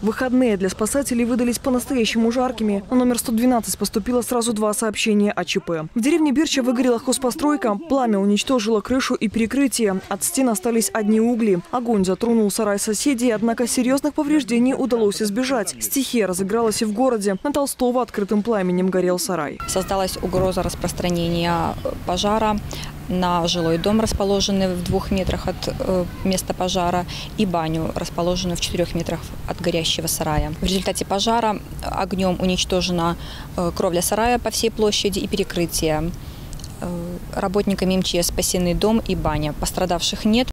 Выходные для спасателей выдались по-настоящему жаркими. На номер 112 поступило сразу 2 сообщения о ЧП. В деревне Бирча выгорела хозпостройка. Пламя уничтожило крышу и перекрытие. От стен остались одни угли. Огонь затронул сарай соседей, однако серьезных повреждений удалось избежать. Стихия разыгралась и в городе. На Толстого открытым пламенем горел сарай. Создалась угроза распространения пожара на жилой дом, расположенный в 2 метрах от места пожара, и баню, расположенную в 4 метрах от горящего сарая. В результате пожара огнем уничтожена кровля сарая по всей площади и перекрытие. Работниками МЧС спасены дом и баня. Пострадавших нет.